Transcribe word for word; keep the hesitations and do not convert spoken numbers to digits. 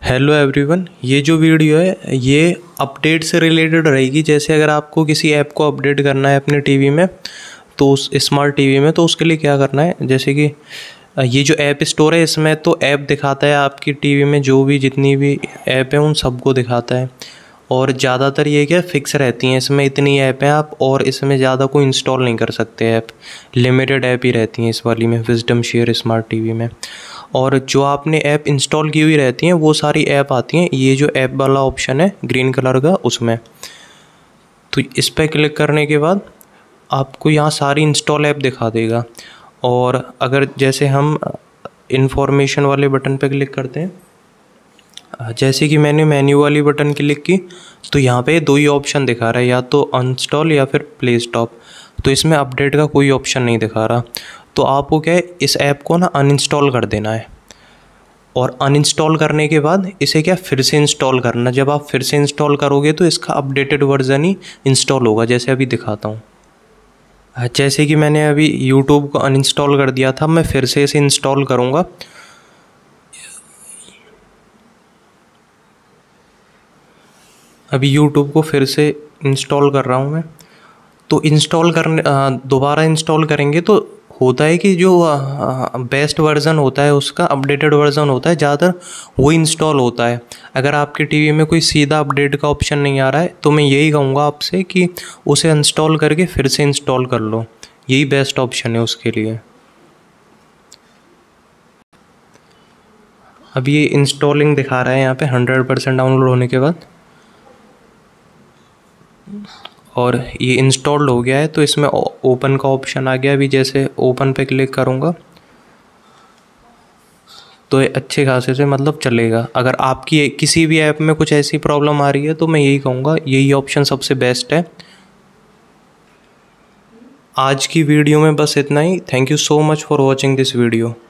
Hello everyone, ये जो video है ये अपडेट से रिलेटेड रहेगी। जैसे अगर आपको किसी ऐप को अपडेट करना है अपने टीवी में, तो उस स्मार्ट टीवी में, तो उसके लिए क्या करना है। जैसे कि ये जो ऐप स्टोर है इसमें तो ऐप दिखाता है, आपकी टीवी में जो भी जितनी भी ऐप है उन सबको दिखाता है। और ज़्यादातर ये क्या फिक्स रहती हैं, इसमें इतनी ऐप हैं आप, और इसमें ज़्यादा कोई इंस्टॉल नहीं कर सकते ऐप, लिमिटेड ऐप ही रहती हैं इस वाली में, विजडम शेयर स्मार्ट टीवी में। और जो आपने ऐप इंस्टॉल की हुई रहती हैं वो सारी ऐप आती हैं, ये जो ऐप वाला ऑप्शन है ग्रीन कलर का उसमें, तो इस पर क्लिक करने के बाद आपको यहाँ सारी इंस्टॉल ऐप दिखा देगा। और अगर जैसे हम इंफॉर्मेशन वाले बटन पर क्लिक करते हैं, जैसे कि मैंने मेन्यू वाली बटन क्लिक की तो यहाँ पे दो ही ऑप्शन दिखा रहा है, या तो अनइंस्टॉल या फिर प्ले स्टॉप। तो इसमें अपडेट का कोई ऑप्शन नहीं दिखा रहा, तो आपको क्या है इस ऐप को ना अनइंस्टॉल कर देना है। और अनइंस्टॉल करने के बाद इसे क्या फिर से इंस्टॉल करना। जब आप फिर से इंस्टॉल करोगे तो इसका अपडेटेड वर्जन ही इंस्टॉल होगा। जैसे अभी दिखाता हूँ, जैसे कि मैंने अभी यूट्यूब को अनइंस्टॉल कर दिया था, मैं फिर से इसे इंस्टॉल करूँगा। अभी यूट्यूब को फिर से इंस्टॉल कर रहा हूँ मैं। तो इंस्टॉल करने दोबारा इंस्टॉल करेंगे तो होता है कि जो बेस्ट वर्ज़न होता है उसका अपडेटेड वर्ज़न होता है ज़्यादातर वो इंस्टॉल होता है। अगर आपके टीवी में कोई सीधा अपडेट का ऑप्शन नहीं आ रहा है तो मैं यही कहूँगा आपसे कि उसे इंस्टॉल करके फिर से इंस्टॉल कर लो, यही बेस्ट ऑप्शन है उसके लिए। अब ये इंस्टॉलिंग दिखा रहा है यहाँ पे हंड्रेड परसेंट डाउनलोड होने के बाद, और ये इंस्टॉल्ड हो गया है। तो इसमें ओपन का ऑप्शन आ गया। अभी जैसे ओपन पे क्लिक करूँगा तो ये अच्छे खासे से मतलब चलेगा। अगर आपकी किसी भी ऐप में कुछ ऐसी प्रॉब्लम आ रही है तो मैं यही कहूँगा यही ऑप्शन सबसे बेस्ट है। आज की वीडियो में बस इतना ही। Thank you so much for watching this video.